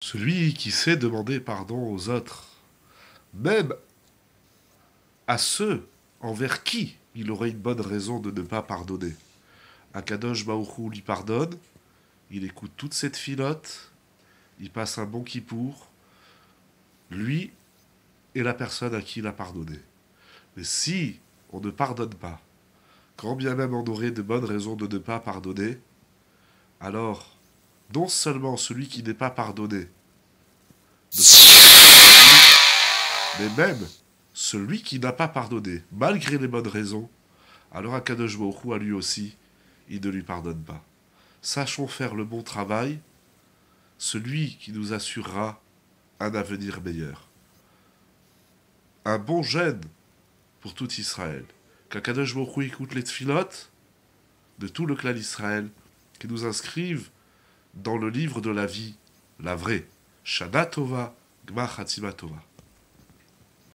Celui qui sait demander pardon aux autres, même à ceux envers qui il aurait une bonne raison de ne pas pardonner. Akadosh Baruch Hu lui pardonne, il écoute toute cette filote, il passe un bon kippour, lui et la personne à qui il a pardonné. Mais si on ne pardonne pas, quand bien même on aurait de bonnes raisons de ne pas pardonner, alors non seulement celui qui n'est pas pardonné ne pardonne pas, mais même celui qui n'a pas pardonné, malgré les bonnes raisons, alors Akadosh Baruch Hu à lui aussi, il ne lui pardonne pas. Sachons faire le bon travail, celui qui nous assurera un avenir meilleur. Un bon gène pour tout Israël. Qu'Akadosh Baruch Hu écoute les tfilotes de tout le clan d'Israël, qui nous inscrivent dans le livre de la vie, la vraie. Shana Tova, Gmar Hatzima Tova.